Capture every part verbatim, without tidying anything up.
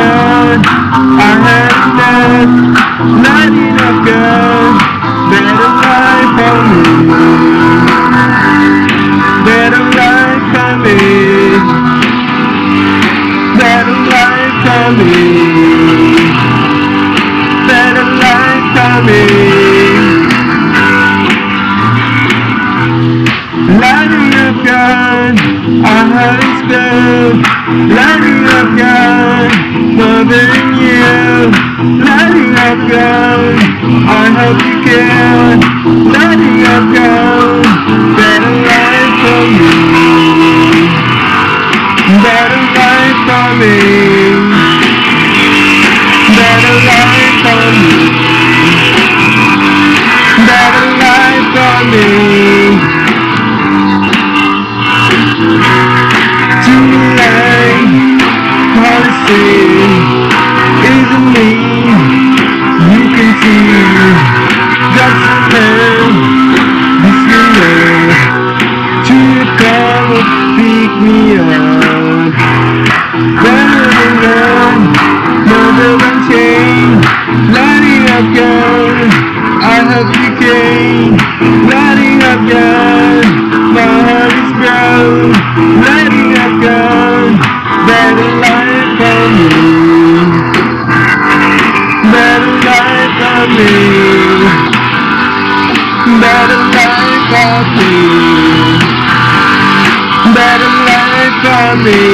gun, I had a gun, lighting up gun, better life for me, better life for me, better life for me, better life for me. Lighting up gun, I had a gun, lighting up gun, loving you. Lighting up gun, I hope you can. Lighting up gun, better life for me, better life for me, better life for me, better life for me. Isn't me, you can see, that's the man, this girl, to come and pick me up, better than gun, better than chain, lighting up gun, I hope you came, lighting up gun, my heart is brown, lighting up gun, better life for me. Better life for me, better life for me, better life for me.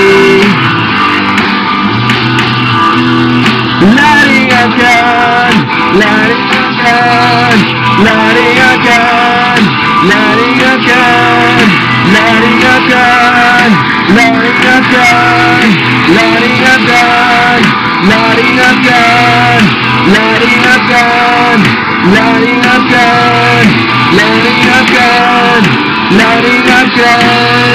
Lighting a gun, lighting a gun, lighting a gun, lighting a gun, lighting a gun, lighting a gun, lighting a gun. Lighting a gun, lighting a gun, lighting a gun, lighting a gun, lighting a gun.